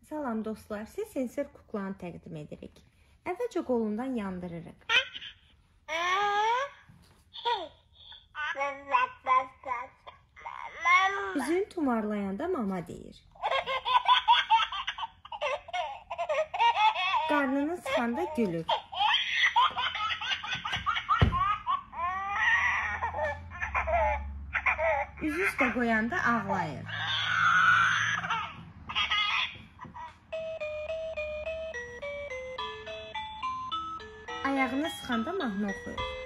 Salam dostlar, siz sensör kuklanı təqdim edirik. Əvvəlcə qolundan yandırırıq. Üzünü tumarlayanda mama deyir. Qarnını sıxanda gülür. Üz üstə qoyanda ağlayır. Ayağını sıxanda mahnı oxuyur.